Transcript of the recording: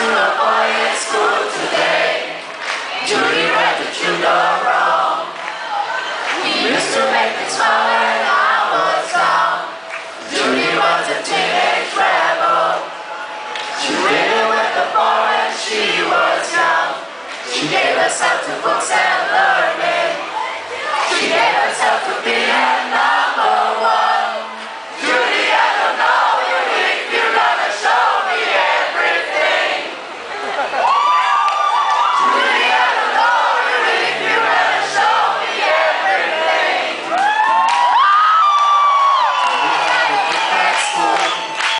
to a boy in school today. Judy read the truth or wrong. He used to make me smile when I was down. Judy was a teenage rebel. She really went the bar when she was young. She gave herself to books and learning.